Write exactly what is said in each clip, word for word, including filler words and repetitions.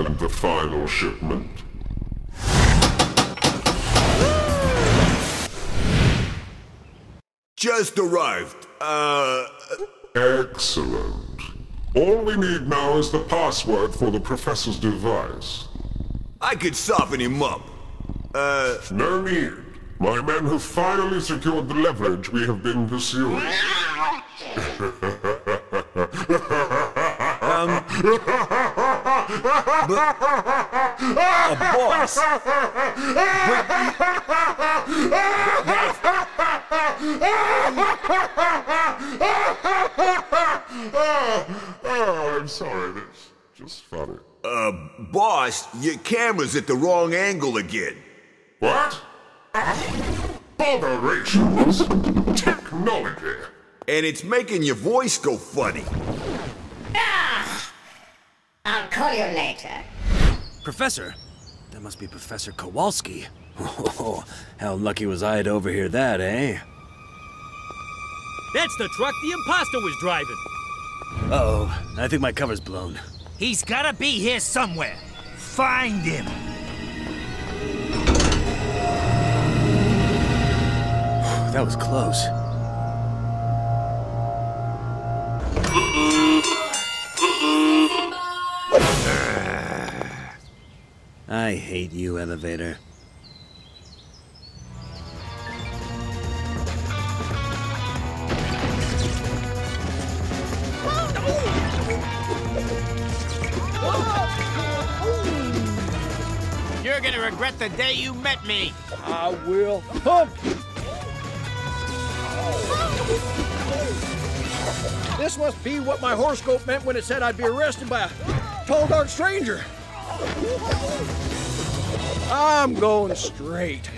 And the final shipment? Just arrived. Uh... Excellent. All we need now is the password for the professor's device. I could soften him up. Uh... No need. My men have finally secured the leverage we have been pursuing. um... But... A boss. But... Oh, I'm sorry, that's just funny. Uh, boss, your camera's at the wrong angle again. What? Botherations! Technology! And it's making your voice go funny. Ah! I'll call you later. Professor? That must be Professor Kowalski. Oh, how lucky was I to overhear that, eh? That's the truck the imposter was driving. Uh-oh, I think my cover's blown. He's gotta be here somewhere. Find him. That was close. I hate you, elevator. You're gonna regret the day you met me. I will hump you. This must be what my horoscope meant when it said I'd be arrested by a tall, dark stranger. I'm going straight.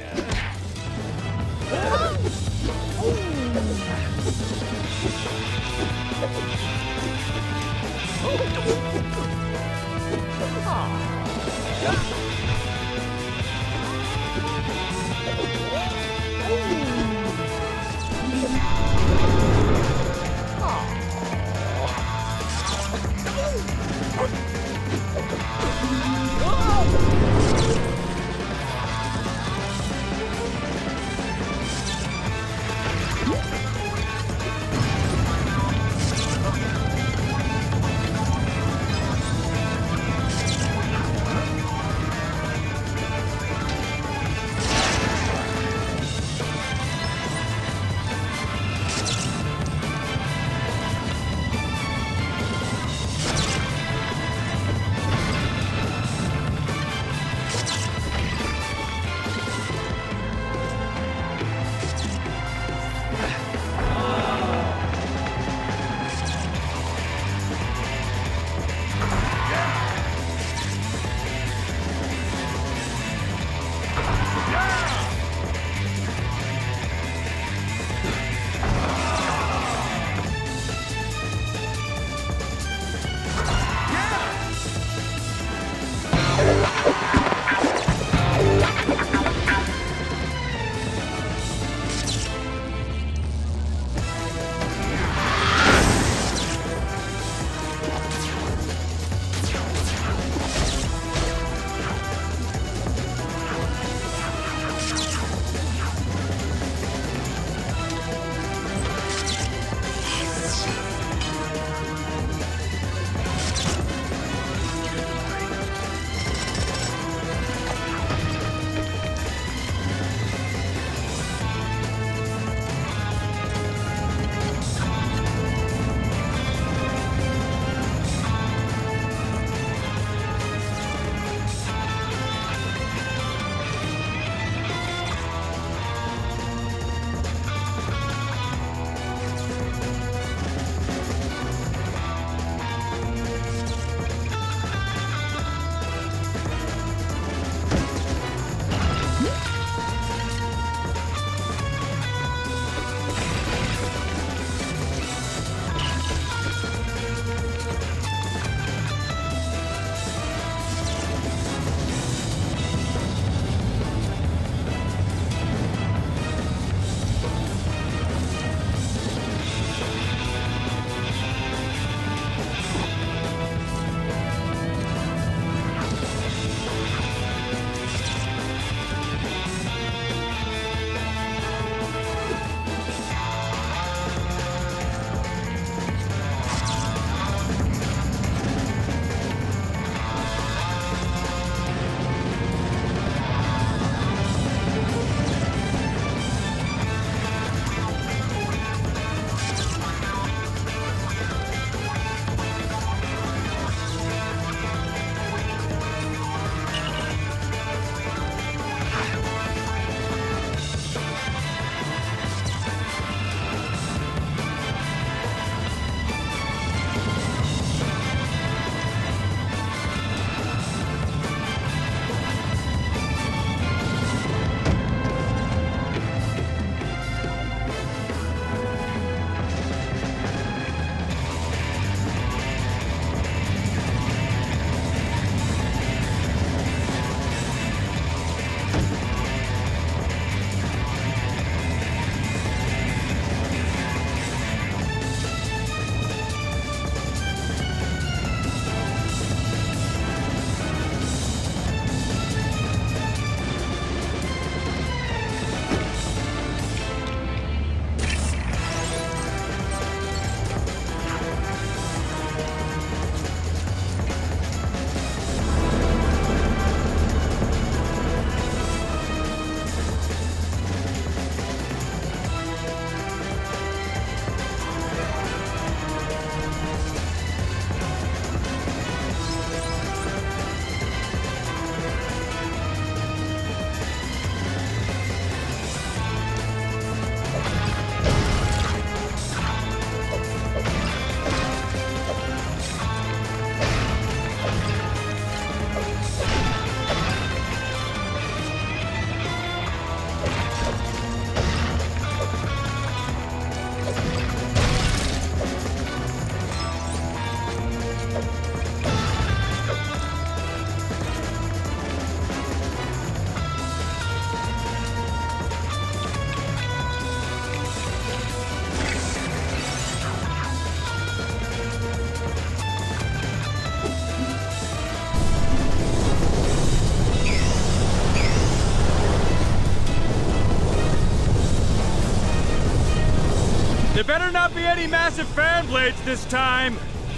There better not be any massive fan blades this time!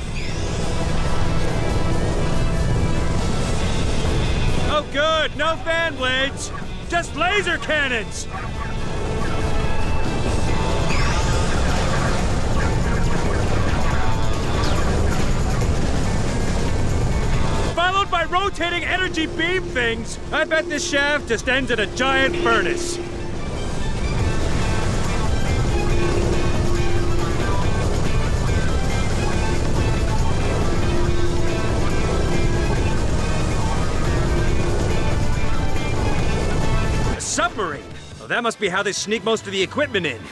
Oh good, no fan blades! Just laser cannons! Followed by rotating energy beam things! I bet this shaft just ends in a giant furnace. Submarine! Well, that must be how they sneak most of the equipment in.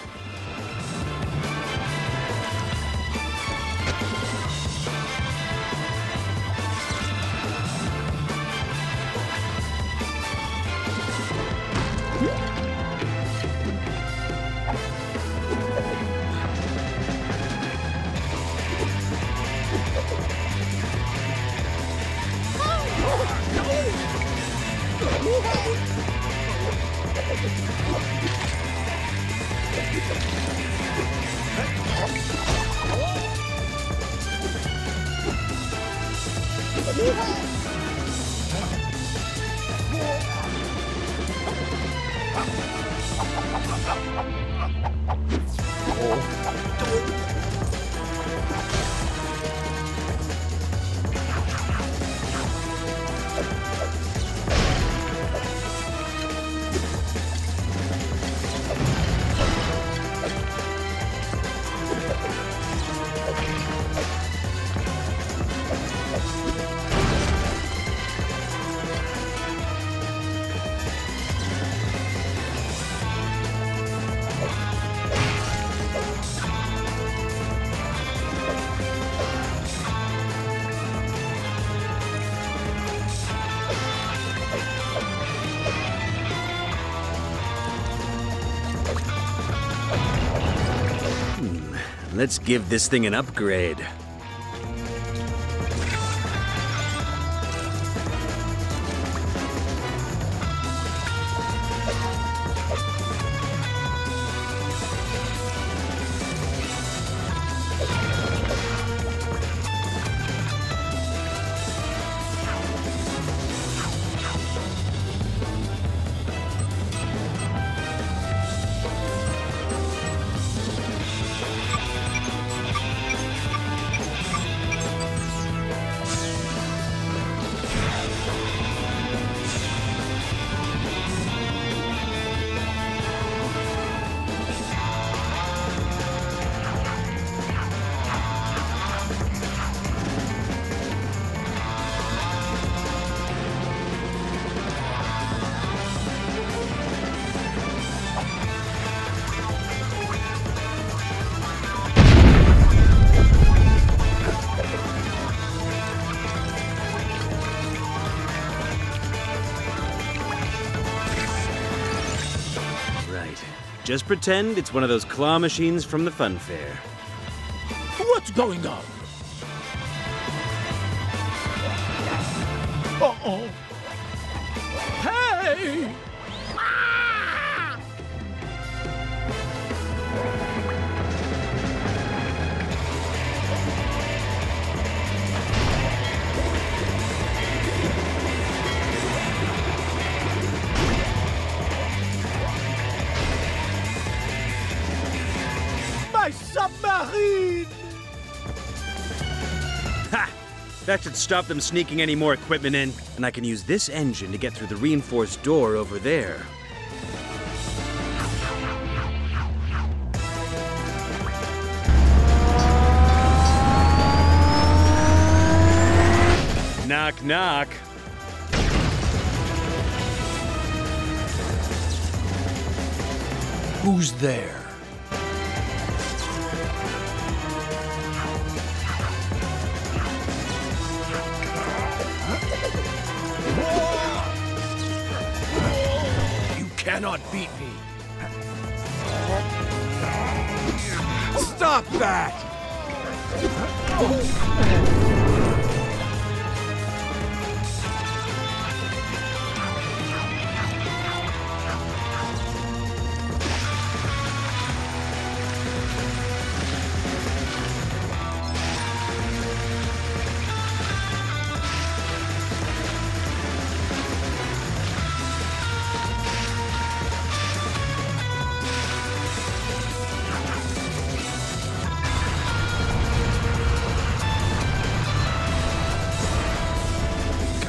Let's give this thing an upgrade. Just pretend it's one of those claw machines from the fun fair. What's going on? Uh-oh. Hey! Submarine! Ha! That should stop them sneaking any more equipment in, and I can use this engine to get through the reinforced door over there. Knock, knock. Who's there? Cannot beat me. Stop that!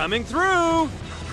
Coming through!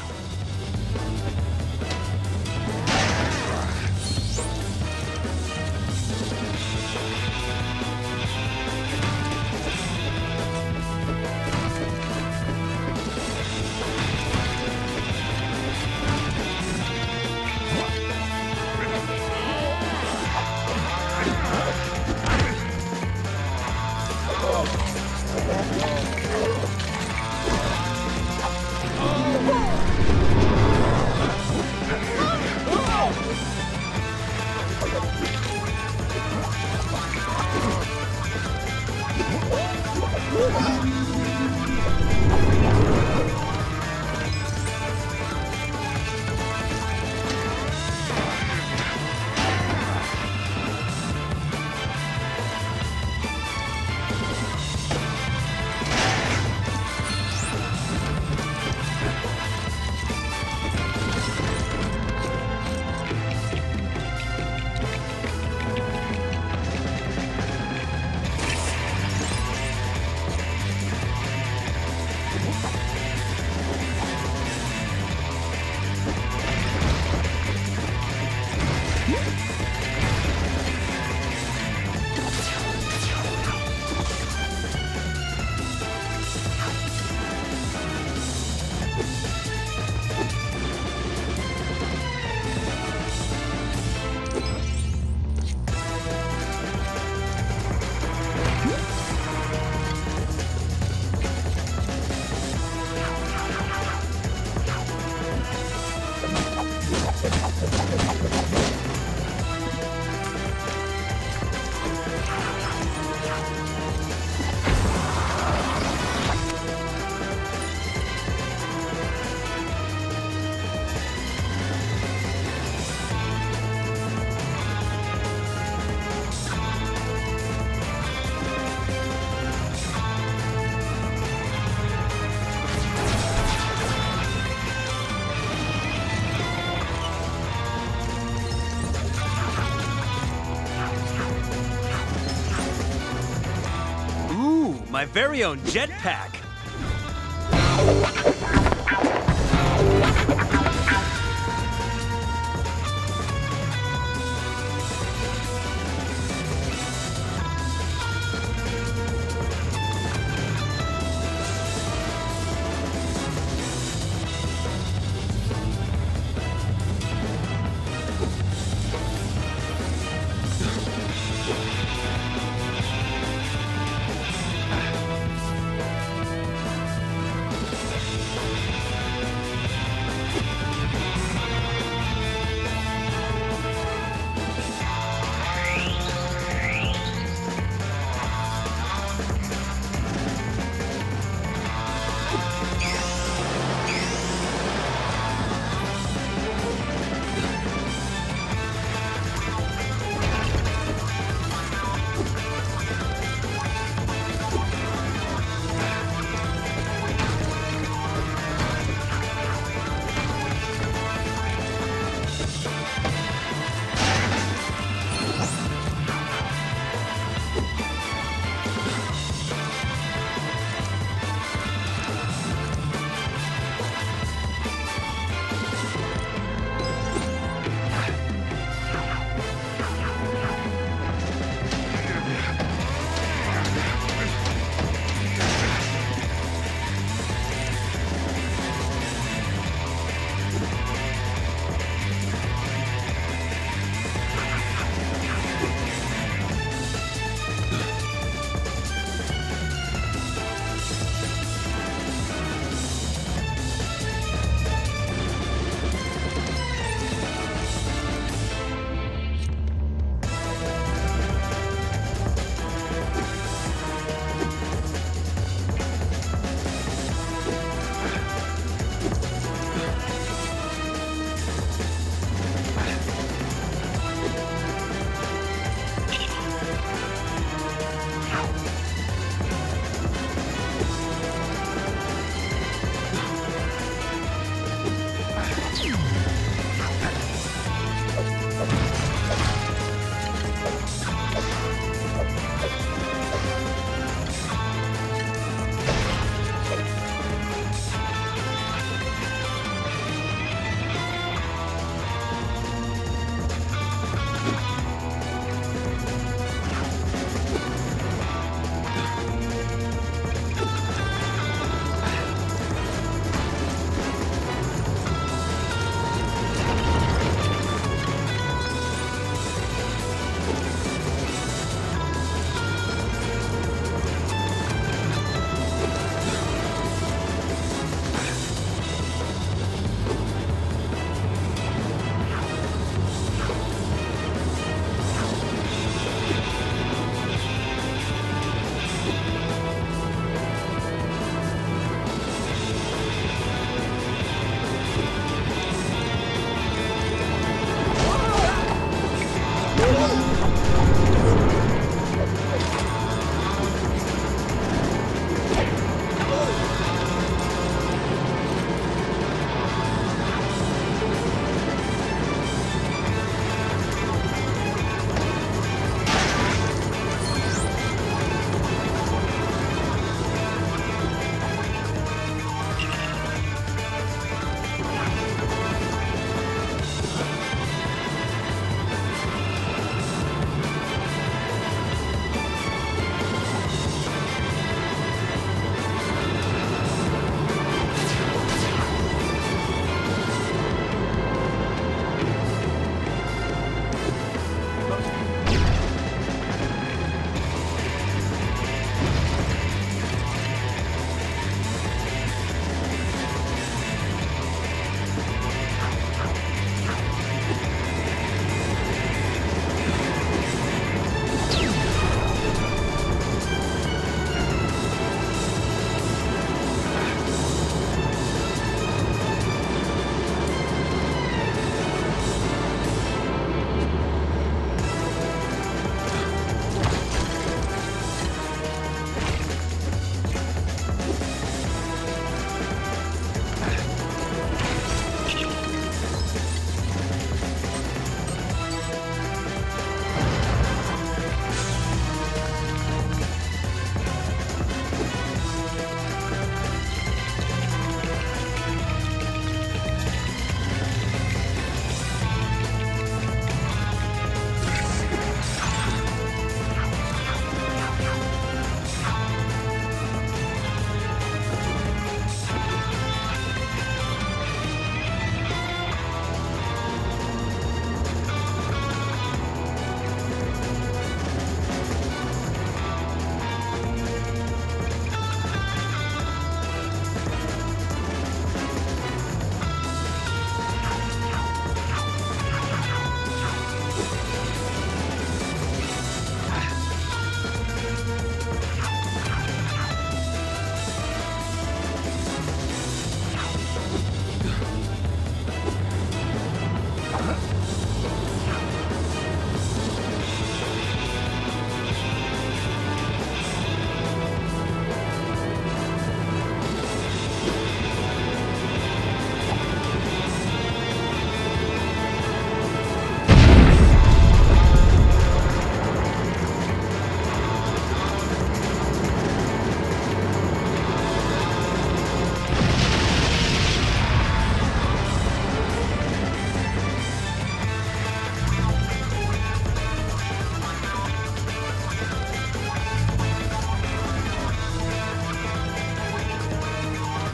My very own jetpack.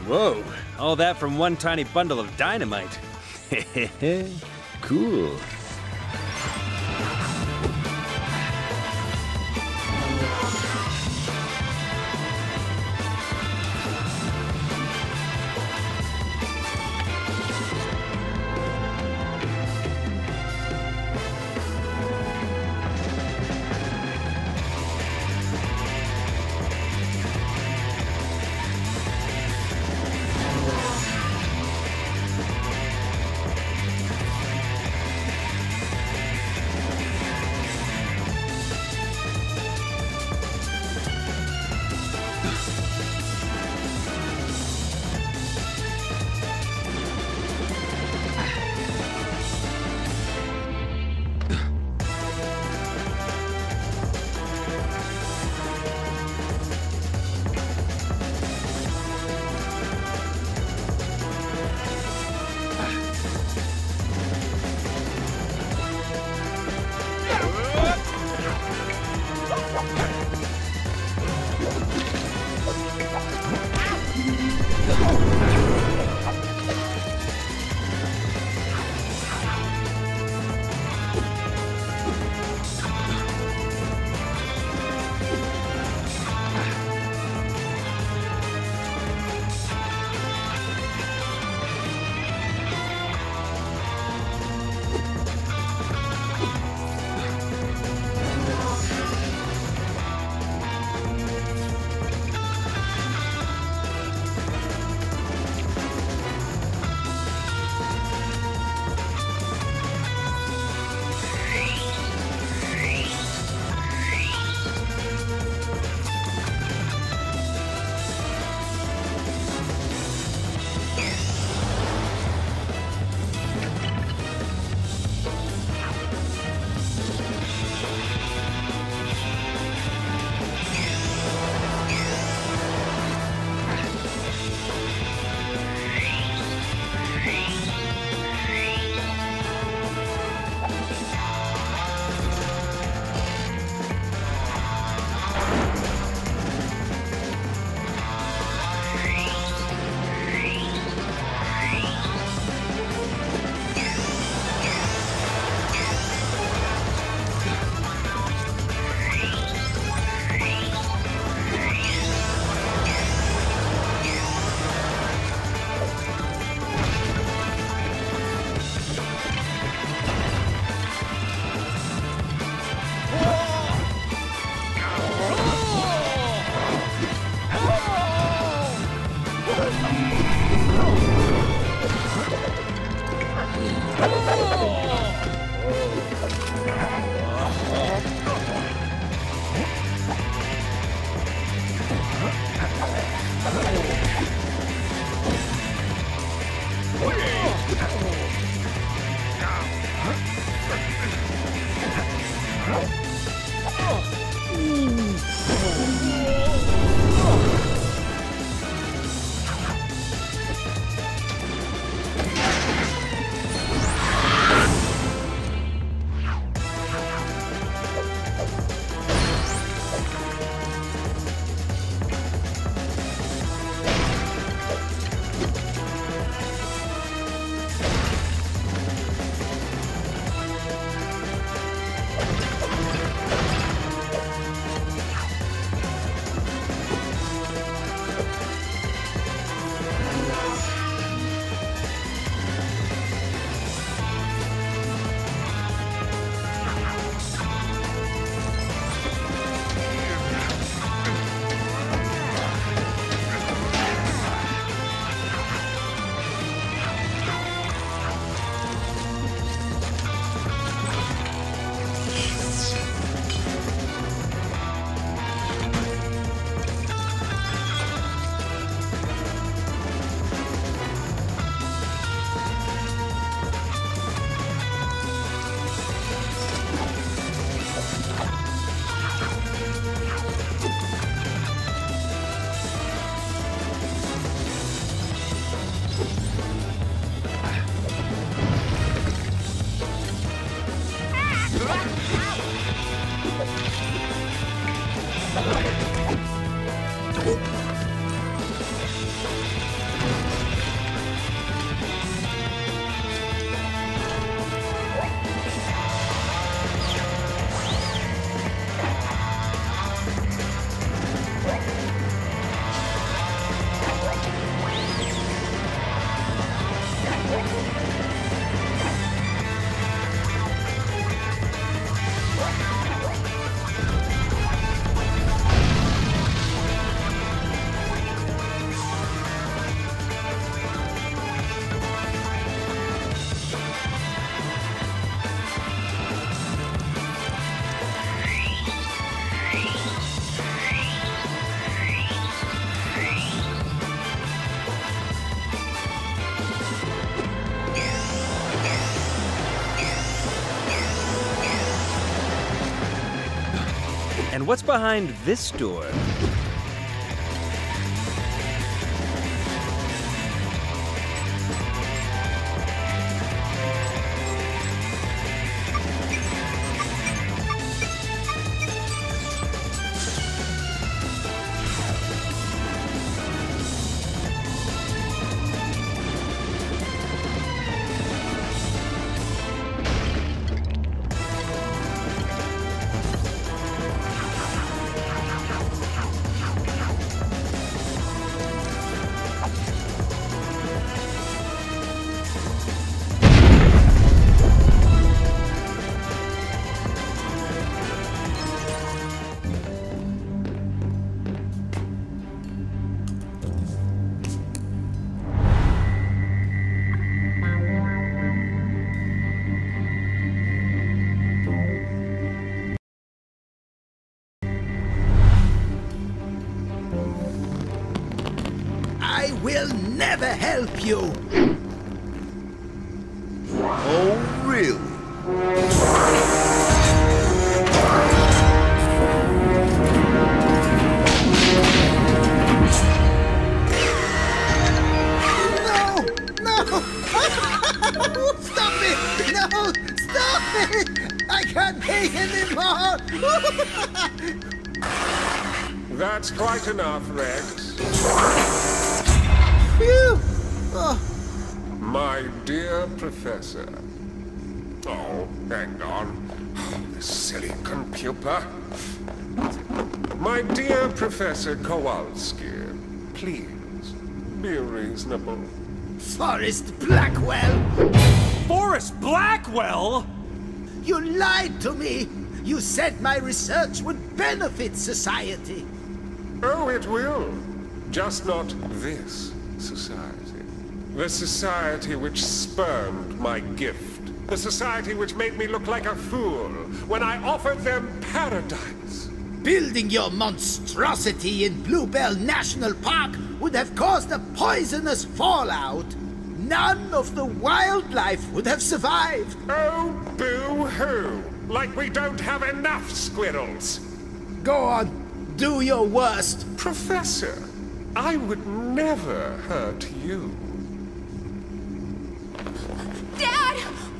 Whoa, all that from one tiny bundle of dynamite. Cool. And what's behind this door? I will never help you. Oh, really? No! No! Stop it! No! Stop it! I can't take anymore! That's quite enough, Rex. Phew! Oh. My dear Professor. Oh, hang on. Oh, this silly computer. My dear Professor Kowalski, please, be reasonable. Forrest Blackwell! Forrest Blackwell? You lied to me! You said my research would benefit society! Oh, it will. Just not this society. The society which spurned my gift. The society which made me look like a fool when I offered them paradise. Building your monstrosity in Bluebell National Park would have caused a poisonous fallout. None of the wildlife would have survived. Oh, boo-hoo! Like we don't have enough squirrels! Go on, do your worst. Professor, I would never hurt you. Dad!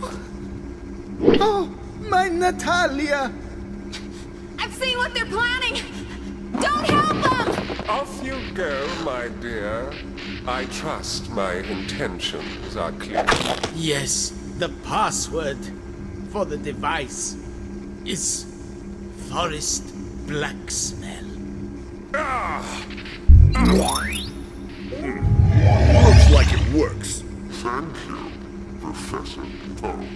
Oh, my Natalia! I've seen what they're planning! Don't help them! Off you go, my dear. I trust my intentions are clear. Yes, the password for the device is Forest Blacksmell. Ah! Looks like it works. Thank you, Professor. Oh,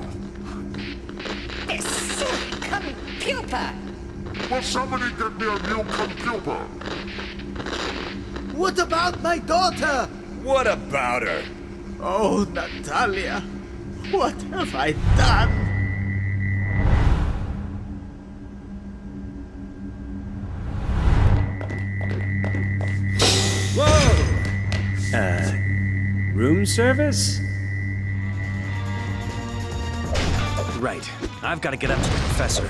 This silly computer! will somebody get me a new computer? What about my daughter? What about her? Oh, Natalia, what have I done? Whoa! Uh, room service? Right. I've got to get up to the professor.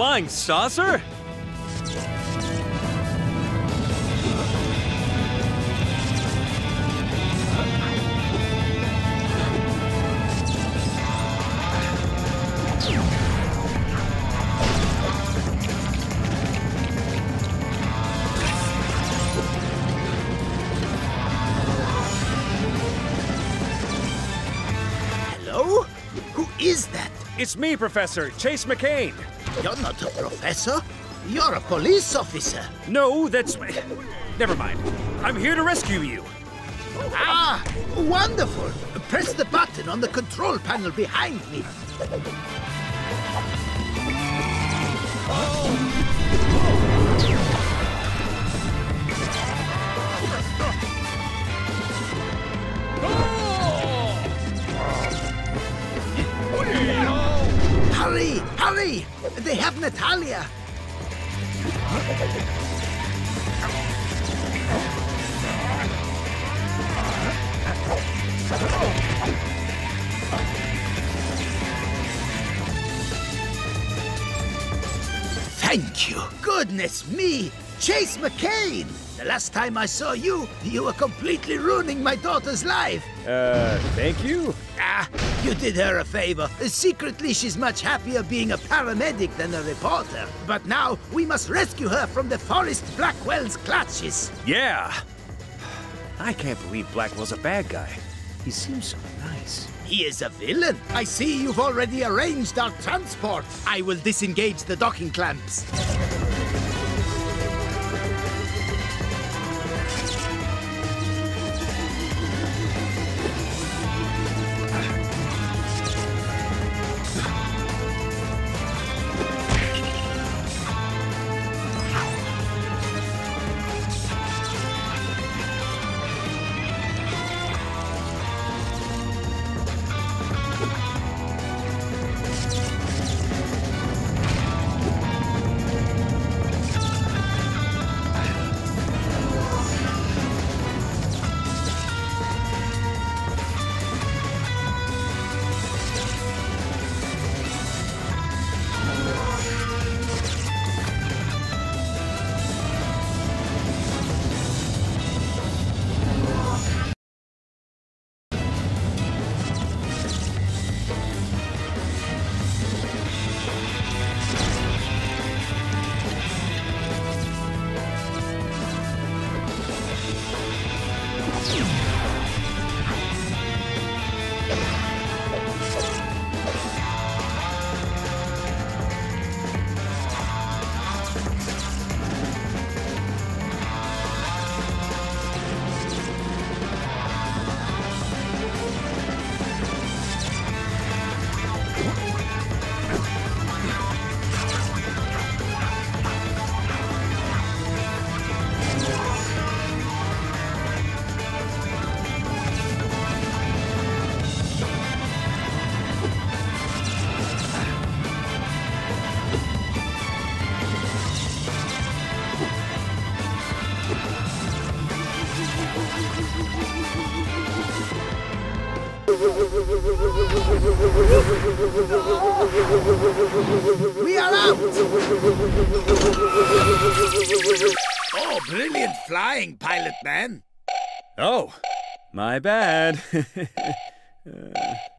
flying saucer? Hello? Who is that? It's me, Professor Chase McCain. You're not a professor. You're a police officer. No, that's... Never mind. I'm here to rescue you. Ah, wonderful. Press the button on the control panel behind me. Hurry, hurry! They have Natalia. Thank you. Goodness me, Chase McCain. The last time I saw you, you were completely ruining my daughter's life. Uh, thank you? Ah, you did her a favor. Secretly, she's much happier being a paramedic than a reporter. But now, we must rescue her from the Forest Blackwell's clutches. Yeah. I can't believe Blackwell's a bad guy. He seems so nice. He is a villain. I see you've already arranged our transport. I will disengage the docking clamps. We are out! Oh, brilliant flying, pilot man. Oh, my bad. uh...